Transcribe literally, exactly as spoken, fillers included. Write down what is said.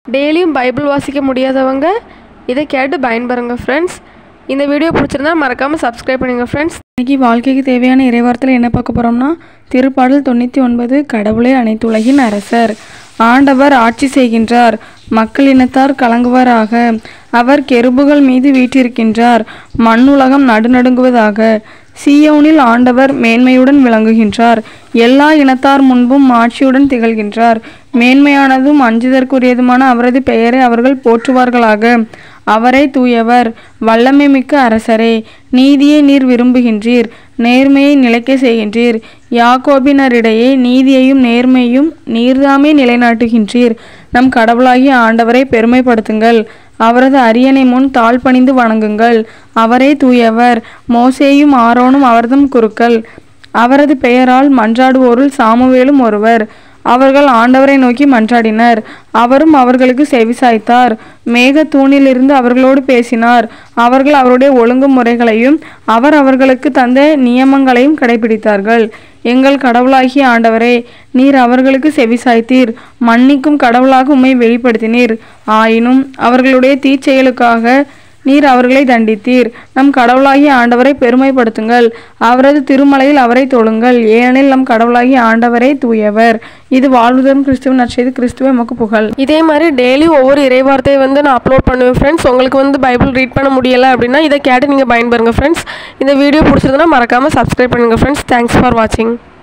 டெய்லியும் பைபிள் வாசிக்க முடியாதவங்க இதை கேட்டு பயன்பெறுங்க ஃப்ரெண்ட்ஸ். இந்த வீடியோ பிடிச்சிருந்தா மறக்காமல் சப்ஸ்கிரைப் பண்ணுங்க ஃப்ரெண்ட்ஸ். இன்றைக்கி வாழ்க்கைக்கு தேவையான இறைவார்த்தையில் என்ன பார்க்க போகிறோம்னா, திருப்பாடல் தொண்ணூற்றி ஒன்பது. கடவுளே அனைத்துலகின் அரசர். ஆண்டவர் ஆட்சி செய்கின்றார், மக்களினத்தார் கலங்குவாராக. அவர் கெருபுகள் மீது வீற்றிருக்கின்றார், மண்ணுலகம் நடுநடுங்குவதாக. சீயோனில் ஆண்டவர் மேன்மையுடன் விளங்குகின்றார், எல்லா இனத்தார் முன்பும் ஆட்சியுடன் திகழ்கின்றார். மேன்மையானதும் அஞ்சுதற்குரியதுமான அவரது பெயரை அவர்கள் போற்றுவார்களாக. அவரே தூயவர், வல்லமை மிக்க அரசரே. நீதியை நீர் விரும்புகின்றீர், நேர்மையை நிலைக்க செய்கின்றீர். யாக்கோபினரிடையே நீதியையும் நேர்மையும் நீர்தாமே நிலைநாட்டுகின்றீர். நம் கடவுளாகிய ஆண்டவரை பெருமைப்படுத்துங்கள், அவரது அரியணை முன் தாழ் பணிந்து வணங்குங்கள். அவரே தூயவர், மோசேயும் ஆரோனும் அவர்தம் குருக்கள். அவரது பெயரால் மன்றாடுவோருள் சாமுவேலும் ஒருவர். அவர்கள் ஆண்டவரை நோக்கி மன்றாடினர், அவரும் அவர்களுக்கு செவிசாய்த்தார். மேக தூணிலிருந்து அவர்களோடு பேசினார். அவர்கள் அவருடைய ஒழுங்கு முறைகளையும் அவர் அவர்களுக்கு தந்த நியமங்களையும் கடைபிடித்தார்கள். எங்கள் கடவுளாகிய ஆண்டவரே, நீர் அவர்களுக்கு செவிசாய்த்தீர், மன்னிக்கும் கடவுளாக உம்மை வெளிப்படுத்தினீர். ஆயினும் அவர்களுடைய தீச்செயலுக்காக நீர் அவர்களை தண்டித்தீர். நம் கடவுளாகிய ஆண்டவரை பெருமைப்படுத்துங்கள், அவரது திருமலையில் அவரை தொழுங்கள், ஏனெனில் நம் கடவுளாகிய ஆண்டவரே தூயவர். இது வாழ்வுதரும் கிறிஸ்துவின் நற்செய்தி. கிறிஸ்துவே உமக்கு புகழ். இதே மாதிரி டெய்லி ஒவ்வொரு இறைவார்த்தையை வந்து நான் அப்லோட் பண்ணுவேன் ஃப்ரெண்ட்ஸ். உங்களுக்கு வந்து பைபிள் ரீட் பண்ண முடியலை அப்படின்னா இதை கேட்டு நீங்கள் பயன்பெறுங்க ஃப்ரெண்ட்ஸ். இந்த வீடியோ பிடிச்சிருந்தனா மறக்காமல் சப்ஸ்கிரைப் பண்ணுங்கள் ஃப்ரெண்ட்ஸ். தேங்க்ஸ் ஃபார் வாட்சிங்.